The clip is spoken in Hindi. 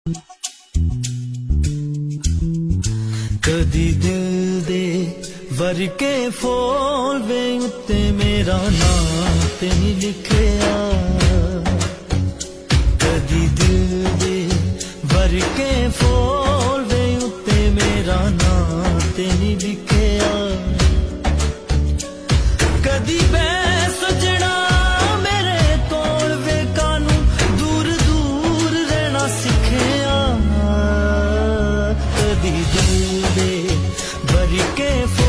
कदी दिल दे वरके फूल वे उत्ते मेरा नाम ते नहीं लिखिया। कदी दिल दे वरके फूल वे उत्ते मेरा नाम ते नहीं लिखिया। कदी सजना मेरे कोल वे कानू दूर दूर रहना सिखिया। कदी दिल दे वरके